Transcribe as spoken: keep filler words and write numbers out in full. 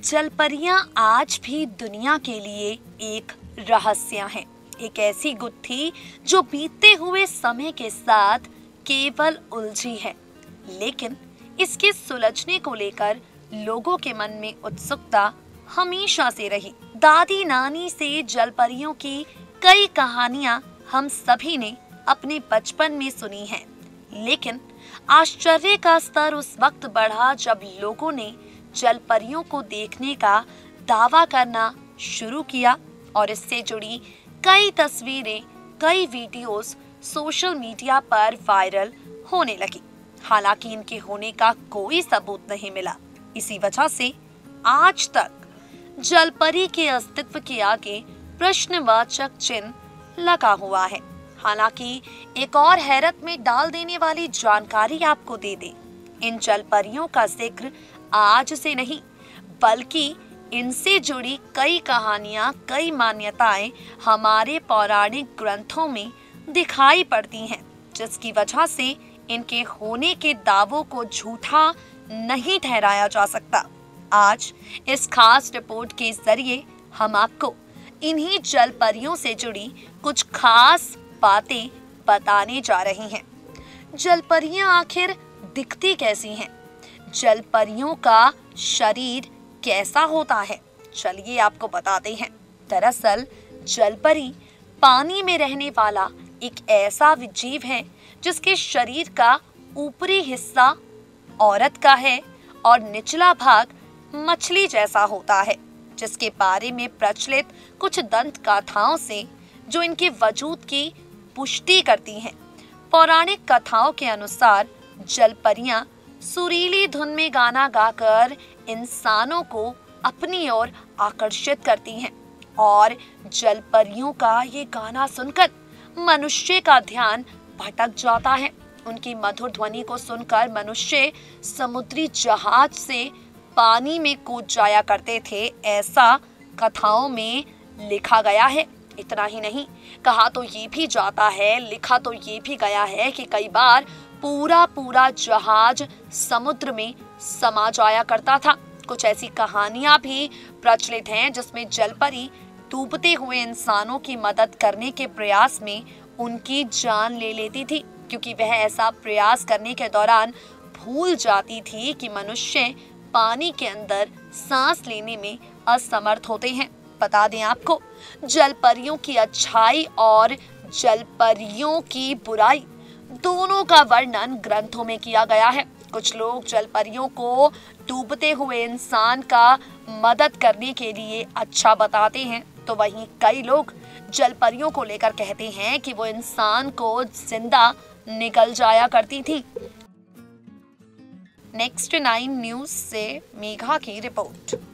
जलपरियां आज भी दुनिया के लिए एक रहस्य हैं, एक ऐसी गुत्थी जो बीतते हुए समय के साथ केवल उलझी है, लेकिन इसके सुलझने को लेकर लोगों के मन में उत्सुकता हमेशा से रही। दादी नानी से जलपरियों की कई कहानियां हम सभी ने अपने बचपन में सुनी हैं, लेकिन आश्चर्य का स्तर उस वक्त बढ़ा जब लोगों ने जलपरियों को देखने का दावा करना शुरू किया और इससे जुड़ी कई तस्वीरें, कई वीडियोस सोशल मीडिया पर वायरल होने लगी। हालांकि इनके होने का कोई सबूत नहीं मिला। इसी वजह से आज तक जलपरी के अस्तित्व के आगे प्रश्नवाचक चिन्ह लगा हुआ है। हालांकि एक और हैरत में डाल देने वाली जानकारी आपको दे दें, इन जलपरियों का जिक्र आज से नहीं बल्कि इनसे जुड़ी कई कहानियां, कई मान्यताएं हमारे पौराणिक ग्रंथों में दिखाई पड़ती हैं, जिसकी वजह से इनके होने के दावों को झूठा नहीं ठहराया जा सकता। आज इस खास रिपोर्ट के जरिए हम आपको इन्हीं जलपरियों से जुड़ी कुछ खास बातें बताने जा रही हैं। जलपरियां आखिर दिखती कैसी हैं? जलपरियों का शरीर कैसा होता है? चलिए आपको बताते हैं। दरअसल जलपरी पानी में रहने वाला एक ऐसा जीव है जिसके शरीर का ऊपरी हिस्सा औरत का है और निचला भाग मछली जैसा होता है, जिसके बारे में प्रचलित कुछ दंत कथाओं से जो इनके वजूद की पुष्टि करती हैं। पौराणिक कथाओं के अनुसार जलपरियां सुरीली धुन में गाना गाकर इंसानों को अपनी ओर आकर्षित करती हैं और जलपरियों का ये गाना सुनकर मनुष्य का ध्यान भटक जाता है। उनकी मधुर ध्वनि को सुनकर मनुष्य समुद्री जहाज से पानी में कूद जाया करते थे, ऐसा कथाओं में लिखा गया है। इतना ही नहीं, कहा तो ये भी जाता है, लिखा तो ये भी गया है कि कई बार पूरा पूरा जहाज समुद्र में समा जाया करता था। कुछ ऐसी कहानियां भी प्रचलित हैं जिसमें जलपरी डूबते हुए इंसानों की मदद करने के प्रयास में उनकी जान ले लेती थी, क्योंकि वह ऐसा प्रयास करने के दौरान भूल जाती थी कि मनुष्य पानी के अंदर सांस लेने में असमर्थ होते हैं। बता दें आपको, जलपरियों की अच्छाई और जलपरियों की बुराई दोनों का वर्णन ग्रंथों में किया गया है। कुछ लोग जलपरियों को डूबते हुए इंसान का मदद करने के लिए अच्छा बताते हैं, तो वहीं कई लोग जलपरियों को लेकर कहते हैं कि वो इंसान को जिंदा निगल जाया करती थी। नेक्स्ट नाइन न्यूज से मेघा की रिपोर्ट।